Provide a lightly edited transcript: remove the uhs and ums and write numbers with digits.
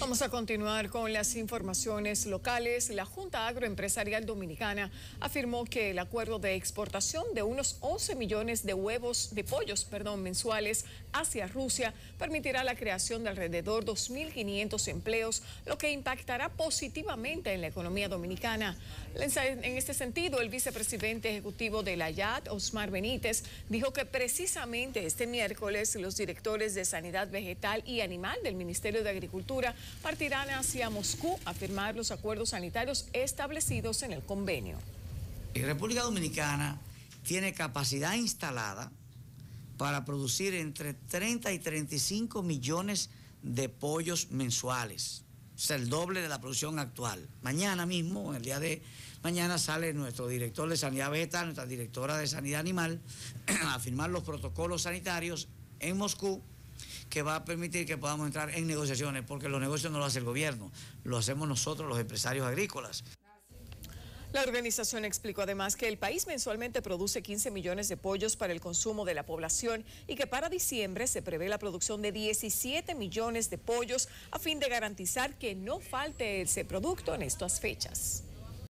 Vamos a continuar con las informaciones locales. La Junta Agroempresarial Dominicana afirmó que el acuerdo de exportación de unos 11 millones de pollos mensuales hacia Rusia permitirá la creación de alrededor 2.500 empleos, lo que impactará positivamente en la economía dominicana. En este sentido, el vicepresidente ejecutivo de la IAD, Osmar Benítez, dijo que precisamente este miércoles los directores de Sanidad Vegetal y Animal del Ministerio de Agricultura partirán hacia Moscú a firmar los acuerdos sanitarios establecidos en el convenio. La República Dominicana tiene capacidad instalada para producir entre 30 y 35 millones de pollos mensuales. Es el doble de la producción actual. Mañana mismo, en el día de mañana, sale nuestro director de Sanidad Vegetal, nuestra directora de Sanidad Animal, a firmar los protocolos sanitarios en Moscú, que va a permitir que podamos entrar en negociaciones, porque los negocios no lo hace el gobierno, lo hacemos nosotros, los empresarios agrícolas. La organización explicó además que el país mensualmente produce 15 millones de pollos para el consumo de la población y que para diciembre se prevé la producción de 17 millones de pollos a fin de garantizar que no falte ese producto en estas fechas.